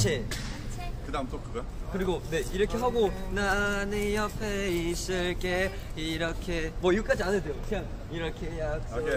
그렇지. 그 다음 또 그거야? 그리고 네 이렇게 하고 나 네 옆에 있을게 이렇게 뭐 이거까지 안 해도 돼요. 그냥 이렇게 약속. 오케이.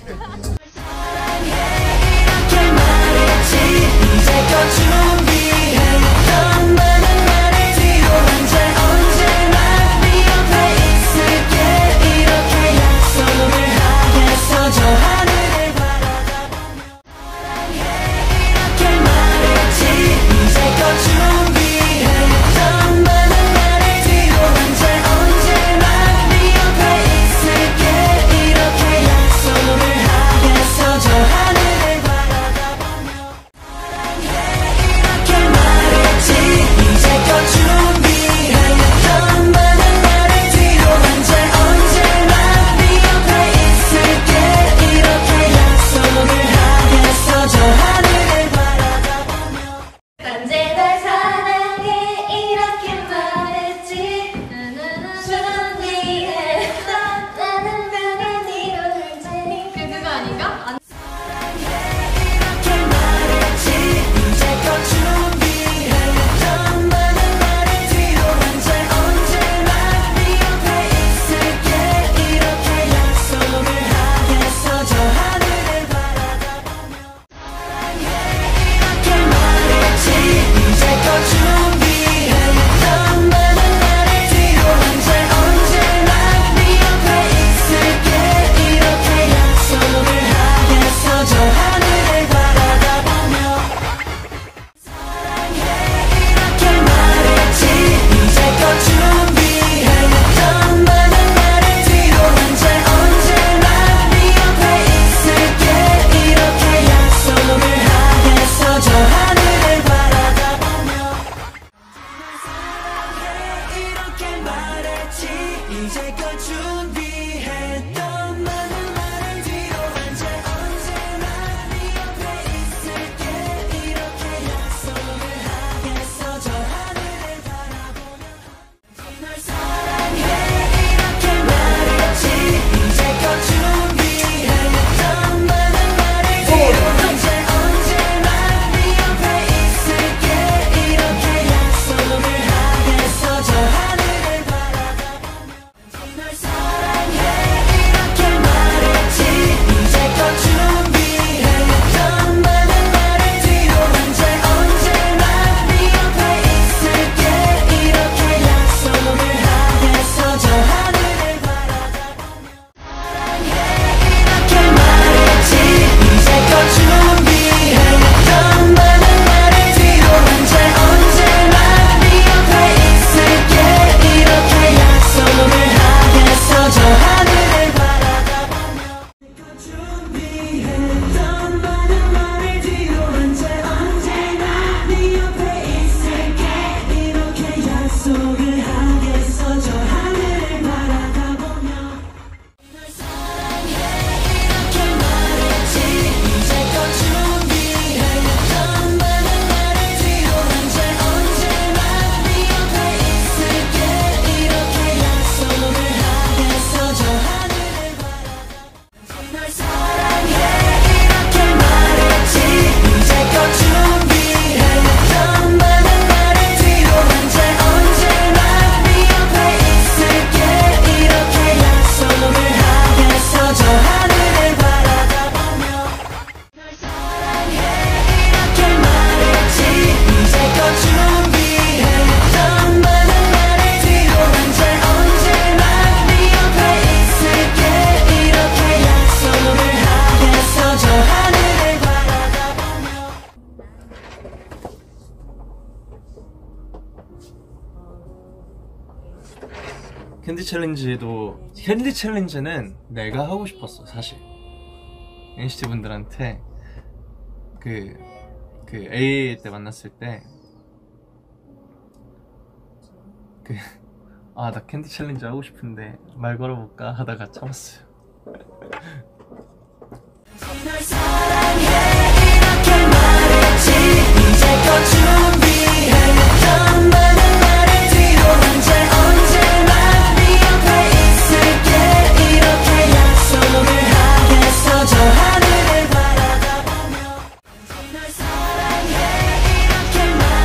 이제껏 준비했던 많은 말을 뒤로 한 채 언제나 네 옆에 있을게 이렇게 약속을 하겠어 저 하늘을 바라보며 널 사랑해 이렇게 말했지 이제껏 준비했던 많은 말을 뒤로 한 채 언제나 네 옆에 있을게 이렇게 약속을 하겠어 저 하늘을 널 사랑해 이렇게 말했지 이제껏 준비했던 많은 말을 뒤로 한 채 언제나 네 옆에 있을게 이렇게 약속을 하겠어 저 하늘을 바라다보며 사랑해 이렇게 말했지 이제껏 준비했던 많은 말을 뒤로 한 채 언제나 네 옆에 있을게 이렇게 약속을 하겠어 저 하늘을 바라다보며 준비했던 많은 말을 뒤로 한 채 언제나 네 옆에 있을게 이렇게 약속을 하겠어 저 하늘을 바라다보며 널 사랑해 이렇게 말했지 이제껏 준비했던 많은 말을 뒤로 한 채 언제나 네 옆에 있을게 이렇게 약속을 하겠어 저 하늘을 널 사랑해 이렇게 말했지 이제껏 준비했던 많은 말을 뒤로 한 채 언제나 네 옆에 있을게 이렇게 약속을 하겠어 저 하늘을 바라다보며 널 사랑해 이렇게 말했지 이제껏 준비했던 많은 말을 뒤로 한 채 언제나 네 옆에 있을게 이렇게 약속을 하겠어 저 하늘을 바라다보며 캔디 챌린지는 내가 하고 싶었어 사실. NCT 분들한테 그 A 때 만났을 때 나 캔디 챌린지 하고 싶은데 말 걸어볼까 하다가 참았어요. 널 사랑해 이렇게 말했지 이제껏 준비했던 많은 말을 뒤로 한 채 언제나 네 옆에 있을게 이렇게 약속을 하겠어 저 하늘을 바라다보며 널 사랑해 이렇게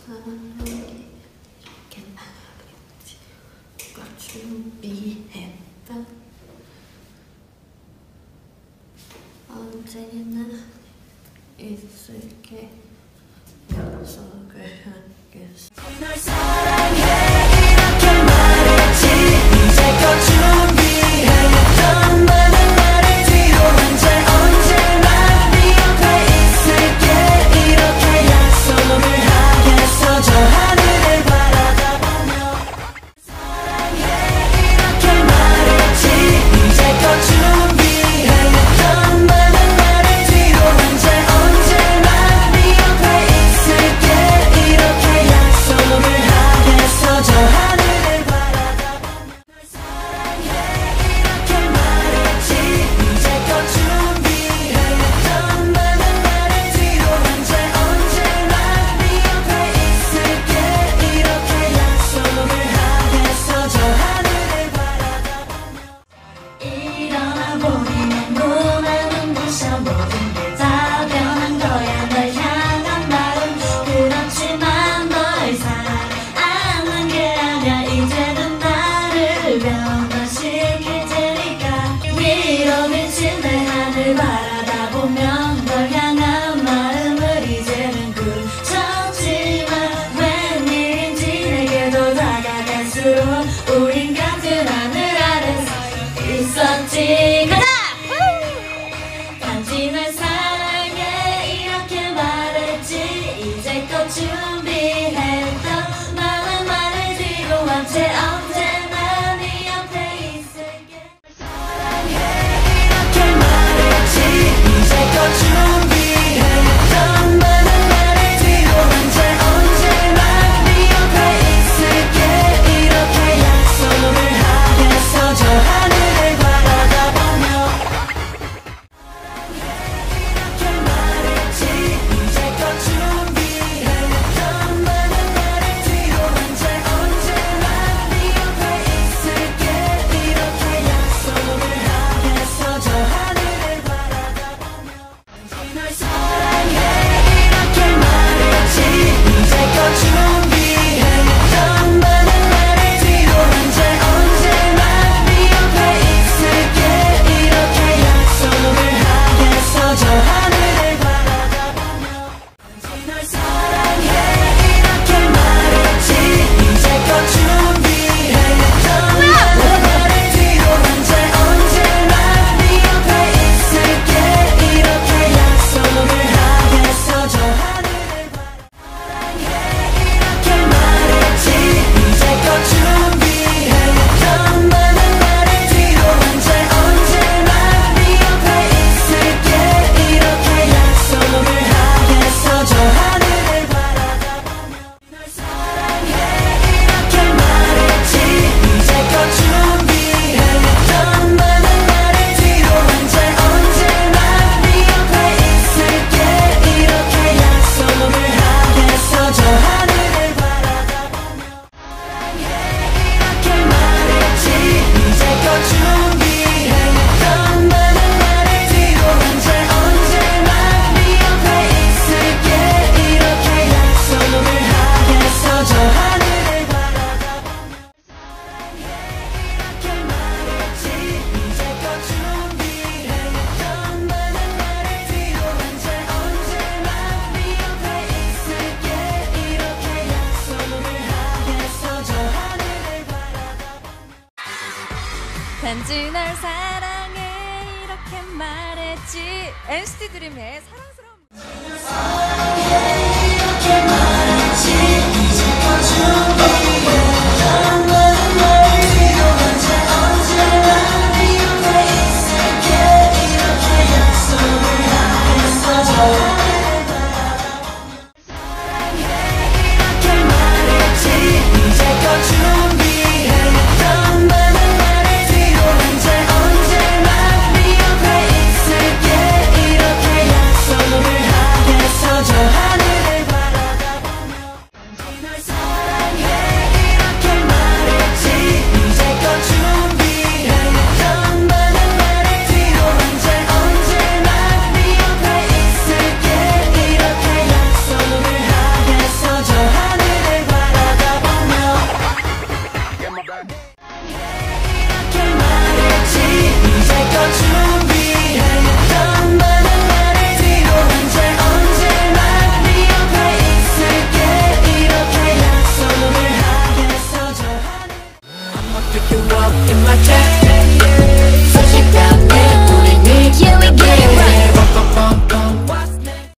이렇게 말했지. 꼭 준비했다. 언제나 있을게. 약속을 하겠어. 널 사랑해 이렇게 말했지. 이제껏 준비했던 많은 말을 뒤로 한 채 언제나 네 옆에 있을게. 이렇게 약속을 하겠어. 저 하늘을 바라다보며 사랑해 이렇게 말했지. 이제껏 준비했던 많은 말을 뒤로 한 채 언제나 네 옆에 있을게. 이렇게 약속을 하겠어. 저 하늘을 바라다보며 널 사랑해 이렇게 말했지. 이제껏 준비했던 많은 말을 뒤로 한 채 언제나 네 옆에 있을게. 이렇게 약속을 하겠어. 저 하늘을 바라다보며 일어나 보니 너무나 눈부셔. 모든 게 다 변한 거야. 널 향한 마음. 그렇지만 널 사랑하는 게 아니야. 이제는 나를 변화시킬 테니까. 위로 비친 내 하늘 바라다보면 널 향한 마음을 이제는 굳혔지만 웬일인지 내게 더 다가갈수록 우린 같은 하늘 아래 서 있었지. 가자! 단지 날 사랑해 이렇게 말했지. 이제껏 준비했던 많은 말을 뒤로 한 채 언제나 네 옆에 있을게. 사랑해 이렇게 말했지. 이제껏 준비했던 많은 말을 뒤로 한 채 언제나 네 옆에 있을게. 이렇게 약속을 하겠어. 저 하늘을 바라다보며 이렇게 말했지. 이제껏 준비했던 많은 말을 뒤로 한 채 언제나 네 옆에 있을게. 이렇게 약속을 하겠어. 저 하늘을 바라다보며 널 사랑해 이렇게 말했지. 이제껏 준비했던 많은 말을 뒤로 한 채 언제나 네 옆에 있을게. 이렇게 약속을 하겠어. 저 하늘을 바라다보며 널 사랑해 이렇게 말했지. 이제껏 준비했던 많은 말을 뒤로 한 채 언제나 네 옆에 있을게. 이렇게 약속을 하겠어. 저 하늘을 사랑해 이렇게 말했지. 이제껏 준비했던 많은 말을 뒤로 한 채 언제나 네 옆에 있을게. 이렇게 약속을 하겠어. 저 하늘을 바라다보며 널 사랑해 이렇게 말했지. 이제껏 준비했던 많은 말을 뒤로 한 채 언제나 네 옆에 있을게. 이렇게 약속을 하겠어. 저 하늘을 바라다보며 사랑해 이렇게 말했지. 이제껏 준비했던 많은 말을 뒤로 한 채 언제나 네 옆에 있을게. 이렇게 약속을 하겠어. 저 하늘을 바라다보며 사랑해 이렇게 말했지. 이제껏 준비했던 많은 말을 뒤로 한 채 언제나 네 옆에 있을게. 이렇게 약속을 하겠어. 저 하늘을 바라다보며 단지 널 사랑해 이렇게 말했지. NCT 드림의 사랑스러운 이렇게 말했지. 이제껏